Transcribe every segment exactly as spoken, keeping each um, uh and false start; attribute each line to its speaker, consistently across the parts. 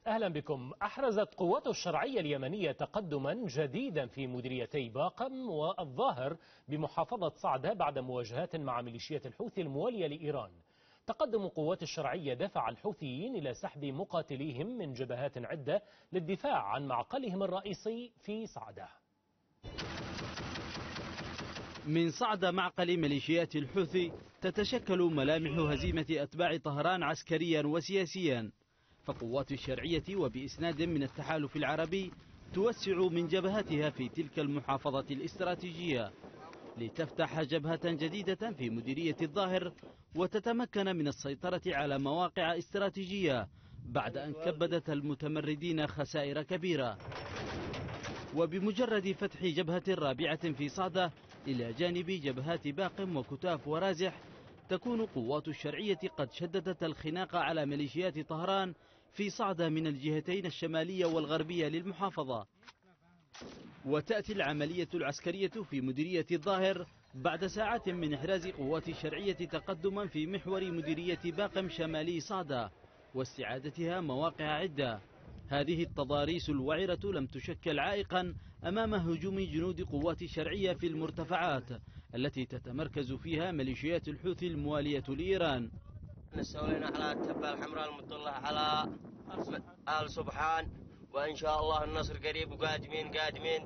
Speaker 1: أهلا بكم. أحرزت قوات الشرعية اليمنية تقدما جديدا في مديريتي باقم والظاهر بمحافظة صعدة بعد مواجهات مع ميليشيات الحوثي الموالية لإيران. تقدم قوات الشرعية دفع الحوثيين إلى سحب مقاتليهم من جبهات عدة للدفاع عن معقلهم الرئيسي في صعدة.
Speaker 2: من صعدة معقل ميليشيات الحوثي تتشكل ملامح هزيمة أتباع طهران عسكريا وسياسيا، فقوات الشرعية وبإسناد من التحالف العربي توسع من جبهاتها في تلك المحافظة الاستراتيجية لتفتح جبهة جديدة في مديرية الظاهر وتتمكن من السيطرة على مواقع استراتيجية بعد أن كبدت المتمردين خسائر كبيرة. وبمجرد فتح جبهة رابعة في صعدة إلى جانب جبهات باقم وكتاف ورازح تكون قوات الشرعية قد شددت الخناق على ميليشيات طهران في صعدة من الجهتين الشمالية والغربية للمحافظة. وتأتي العملية العسكرية في مديرية الظاهر بعد ساعات من إحراز قوات الشرعية تقدما في محور مديرية باقم شمالي صعدة واستعادتها مواقع عدة. هذه التضاريس الوعرة لم تشكل عائقا أمام هجوم جنود قوات الشرعية في المرتفعات التي تتمركز فيها ميليشيات الحوثي الموالية لإيران.
Speaker 3: نستولينا على التبة الحمراء المطلة على آل سبحان، وإن شاء الله النصر قريب وقادمين قادمين،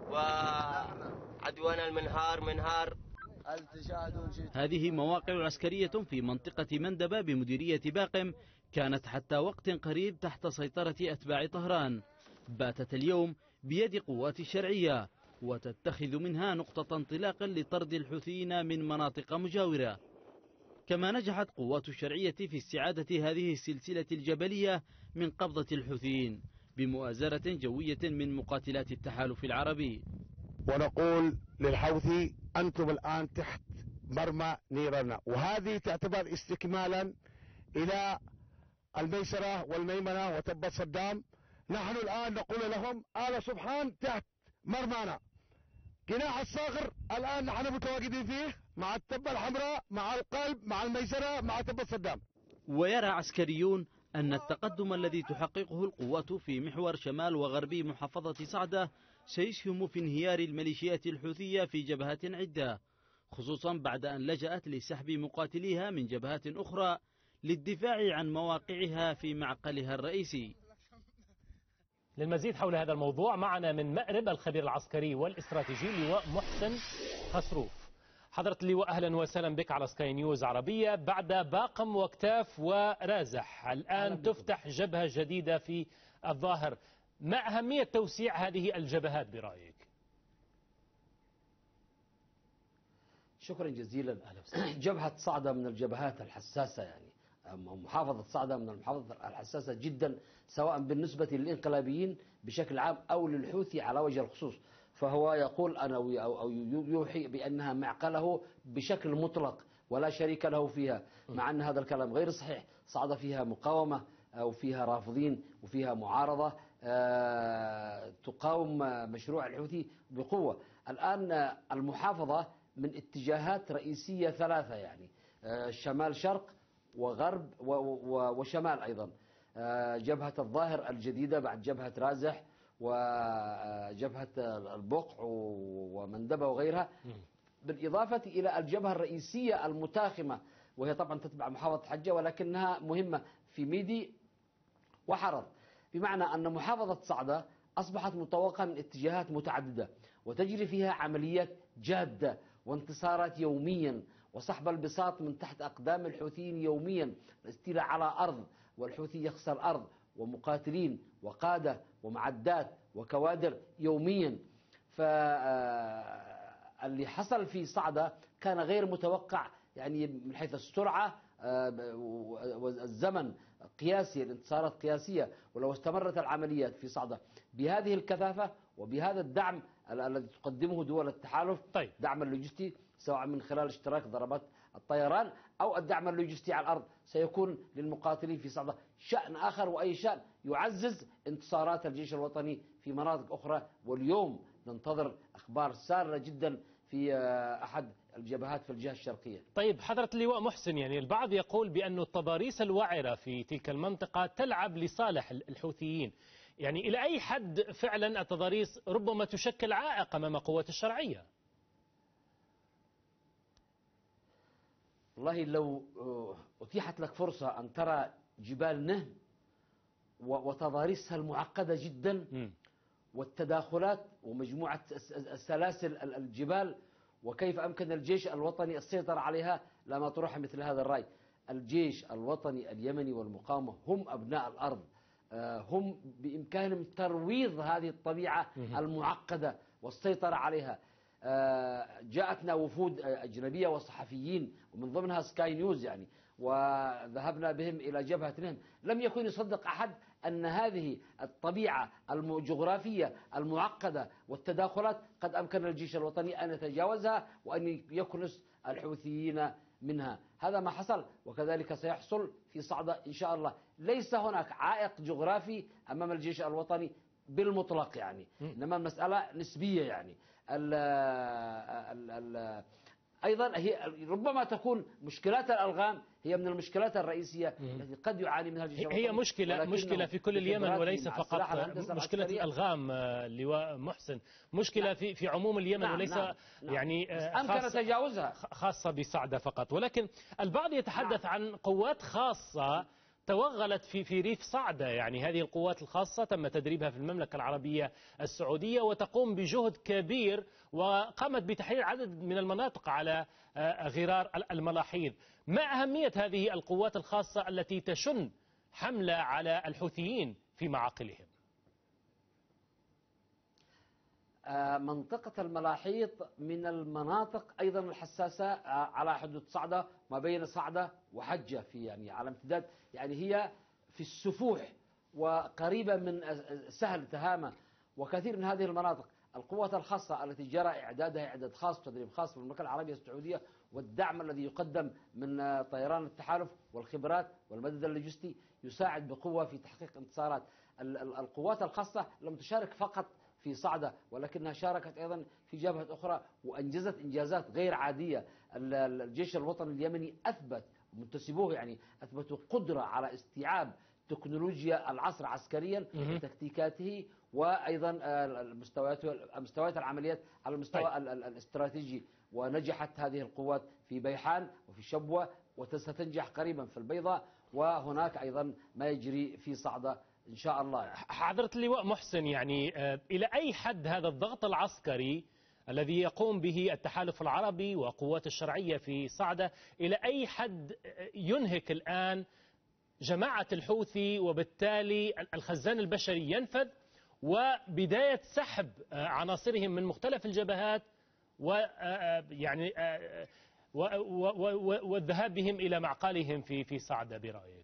Speaker 3: وعدوان المنهار منهار.
Speaker 2: هذه مواقع عسكرية في منطقة مندبة بمديرية باقم كانت حتى وقت قريب تحت سيطرة أتباع طهران، باتت اليوم بيد قوات الشرعية وتتخذ منها نقطة انطلاق لطرد الحوثيين من مناطق مجاورة. كما نجحت قوات الشرعية في استعادة هذه السلسلة الجبلية من قبضة الحوثيين بمؤازرة جوية من مقاتلات التحالف العربي.
Speaker 4: ونقول للحوثي أنتم الآن تحت مرمى نيرنا، وهذه تعتبر استكمالا إلى الميسرة والميمنة وتبت صدام. نحن الآن نقول لهم آل سبحان تحت مرمانا، جناح الصاغر الآن نحن متواجدين فيه مع التبة الحمراء مع القلب مع الميسرة مع تبت صدام.
Speaker 2: ويرى عسكريون أن التقدم الذي تحققه القوات في محور شمال وغربي محافظة صعدة سيسهم في انهيار الميليشيات الحوثية في جبهات عدة، خصوصا بعد أن لجأت لسحب مقاتليها من جبهات أخرى للدفاع عن مواقعها في معقلها الرئيسي.
Speaker 1: للمزيد حول هذا الموضوع معنا من مأرب الخبير العسكري والاستراتيجي لواء محسن خسروف. حضرة اللواء أهلا وسهلا بك على سكاي نيوز عربية. بعد باقم وكتاف ورازح الآن تفتح جبهة جديدة في الظاهر، ما أهمية توسيع هذه الجبهات برأيك؟
Speaker 5: شكرا جزيلا. جبهة صعدة من الجبهات الحساسة، يعني محافظة صعدة من المحافظة الحساسة جدا، سواء بالنسبة للإنقلابيين بشكل عام أو للحوثي على وجه الخصوص. فهو يقول أنا أو يوحي بأنها معقله بشكل مطلق ولا شريك له فيها، مع أن هذا الكلام غير صحيح. صعدة فيها مقاومة أو فيها رافضين وفيها معارضة تقاوم مشروع الحوثي بقوة. الآن المحافظة من اتجاهات رئيسية ثلاثة، يعني شمال شرق وغرب وشمال أيضا. جبهة الظاهر الجديدة بعد جبهة رازح وجبهة البقع ومندبة وغيرها، بالإضافة إلى الجبهة الرئيسية المتاخمة وهي طبعا تتبع محافظة حجة ولكنها مهمة في ميدي وحرر، بمعنى أن محافظة صعدة أصبحت متوقعة من اتجاهات متعددة وتجري فيها عمليات جادة وانتصارات يوميا وسحب البساط من تحت أقدام الحوثيين يوميا، الاستيلاء على أرض والحوثي يخسر أرض ومقاتلين وقادة ومعدات وكوادر يوميا. فاللي حصل في صعدة كان غير متوقع، يعني من حيث السرعة والزمن قياسي، الانتصارات قياسية. ولو استمرت العمليات في صعدة بهذه الكثافة وبهذا الدعم الذي تقدمه دول التحالف،
Speaker 1: طيب.
Speaker 5: دعم اللوجستي سواء من خلال اشتراك ضربات الطيران أو الدعم اللوجستي على الأرض، سيكون للمقاتلين في صعدة شأن آخر، وأي شأن يعزز انتصارات الجيش الوطني في مناطق أخرى. واليوم ننتظر أخبار سارة جدا في أحد الجبهات في الجهة الشرقية.
Speaker 1: طيب حضرة اللواء محسن، يعني البعض يقول بأن التضاريس الوعرة في تلك المنطقة تلعب لصالح الحوثيين، يعني إلى أي حد فعلا التضاريس ربما تشكل عائق أمام قوات الشرعية؟
Speaker 5: والله لو أتيحت لك فرصة أن ترى جبال نهب وتضاريسها المعقدة جدا م. والتداخلات ومجموعة السلاسل الجبال وكيف أمكن الجيش الوطني السيطرة عليها، لما طرح مثل هذا الرأي. الجيش الوطني اليمني والمقاومة هم أبناء الأرض، هم بإمكانهم ترويض هذه الطبيعة المعقدة والسيطرة عليها. جاءتنا وفود أجنبية وصحفيين ومن ضمنها سكاي نيوز يعني، وذهبنا بهم إلى جبهة نهم. لم يكن يصدق أحد أن هذه الطبيعة الجغرافية المعقدة والتداخلات قد أمكن الجيش الوطني أن يتجاوزها وأن يكنس الحوثيين منها. هذا ما حصل وكذلك سيحصل في صعدة إن شاء الله. ليس هناك عائق جغرافي أمام الجيش الوطني بالمطلق يعني، إنما المسألة نسبية يعني. ال ال ال أيضا هي ربما تكون مشكلات الألغام هي من المشكلات الرئيسية التي قد يعاني منها الجيش الوطني.
Speaker 1: هي مشكلة مشكلة في كل اليمن وليس فقط مشكلة الألغام لواء محسن، مشكلة في في عموم اليمن نعم وليس نعم يعني
Speaker 5: أمكن تجاوزها
Speaker 1: خاصة بصعدة فقط. ولكن البعض يتحدث نعم عن قوات خاصة توغلت في في ريف صعدة، يعني هذه القوات الخاصة تم تدريبها في المملكة العربية السعودية وتقوم بجهد كبير وقامت بتحرير عدد من المناطق على غرار الملاحيض. ما أهمية هذه القوات الخاصة التي تشن حملة على الحوثيين في معاقلهم؟
Speaker 5: منطقة الملاحيض من المناطق أيضا الحساسة على حدود صعدة، ما بين صعدة وحجة في يعني على امتداد، يعني هي في السفوح وقريبة من سهل تهامة وكثير من هذه المناطق. القوات الخاصة التي جرى إعدادها إعداد خاص تدريب خاص في المملكة العربية السعودية والدعم الذي يقدم من طيران التحالف والخبرات والمدد اللوجستي يساعد بقوة في تحقيق انتصارات. القوات الخاصة لم تشارك فقط في صعدة ولكنها شاركت أيضا في جبهة أخرى وأنجزت إنجازات غير عادية. الجيش الوطني اليمني أثبت منتسبوه يعني أثبتوا قدرة على استيعاب تكنولوجيا العصر عسكريا وتكتيكاته وأيضا المستويات مستويات العمليات على المستوى الاستراتيجي. ونجحت هذه القوات في بيحان وفي شبوة وستنجح قريبا في البيضاء، وهناك أيضا ما يجري في صعدة إن شاء الله.
Speaker 1: حضرة اللواء محسن، يعني إلى أي حد هذا الضغط العسكري الذي يقوم به التحالف العربي وقوات الشرعية في صعدة، إلى أي حد ينهك الآن جماعة الحوثي وبالتالي الخزان البشري ينفذ وبداية سحب عناصرهم من مختلف الجبهات ويعني والذهاب بهم إلى معقلهم في في صعدة برأيك؟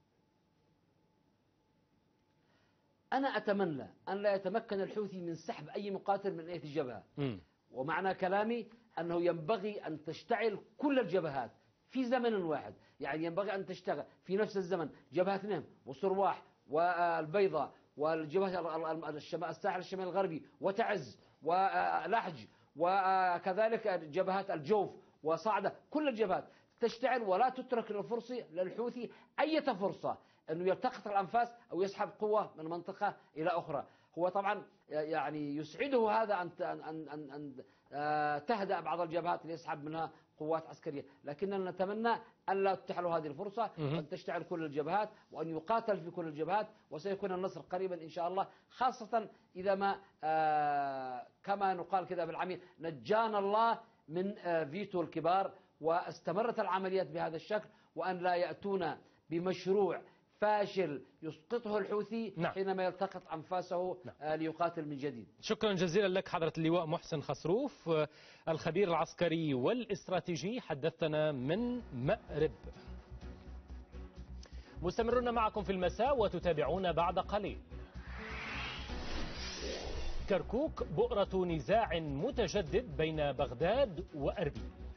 Speaker 5: أنا أتمنى أن لا يتمكن الحوثي من سحب أي مقاتل من أي جبهة، ومعنى كلامي أنه ينبغي أن تشتعل كل الجبهات في زمن واحد، يعني ينبغي أن تشتغل في نفس الزمن جبهة نهم وصرواح والبيضاء والجبهة الساحل الشمالي الغربي وتعز ولحج وكذلك جبهات الجوف وصعدة. كل الجبهات تشتعل ولا تترك الفرصة للحوثي أي فرصة أنه يلتقط الأنفاس أو يسحب قوة من منطقة إلى أخرى. هو طبعا يعني يسعده هذا أن أن أن أن تهدأ بعض الجبهات ليسحب منها قوات عسكرية، لكننا نتمنى أن لا تتيح له هذه الفرصة وأن تشتعل كل الجبهات وأن يقاتل في كل الجبهات، وسيكون النصر قريبا إن شاء الله، خاصة إذا ما كما نقال كذا بالعامية نجانا الله من فيتو الكبار واستمرت العمليات بهذا الشكل، وأن لا يأتون بمشروع فاشل يسقطه الحوثي نعم. حينما يلتقط أنفاسه نعم. ليقاتل من جديد.
Speaker 1: شكرا جزيلا لك حضرة اللواء محسن خسروف، الخبير العسكري والاستراتيجي، حدثنا من مأرب. مستمرون معكم في المساء وتتابعون بعد قليل. كركوك بؤرة نزاع متجدد بين بغداد وأربيل.